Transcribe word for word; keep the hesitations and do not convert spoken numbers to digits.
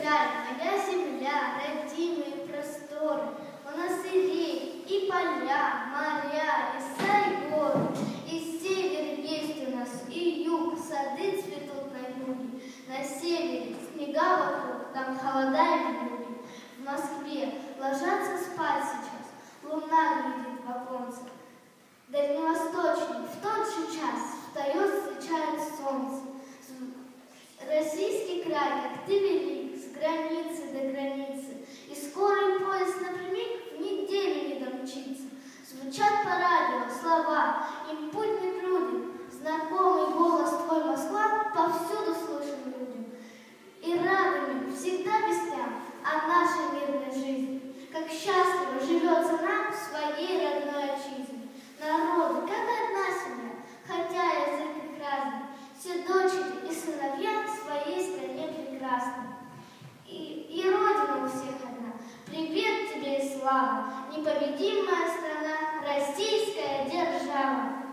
край, моя земля, родимые просторы. У нас и реки, и поля, моря, леса и горы. И север есть у нас, и юг, сады цветут на юге. На севере снега вокруг, там холода и вьюги. В Москве ложатся спать сейчас, луна глядит в оконце. Дальневосточный в тот же час встает, встречает солнце. Российский край, как ты велик, с границы до границы, и скорый поезд напрямик в неделю не домчится. Звучат по радио слова, им путь не труден, знакомый голос твой, Москва, повсюду слышен людям. И радуем всегда песням о нашей мирной жизни, как счастливо живется нам в своей родной отчизне. Народы, как одна семья, хотя язык их разный, все дочери и сыновья в своей стране прекрасной. И, и родина у всех одна. Привет тебе и слава, непобедимая страна, российская держава.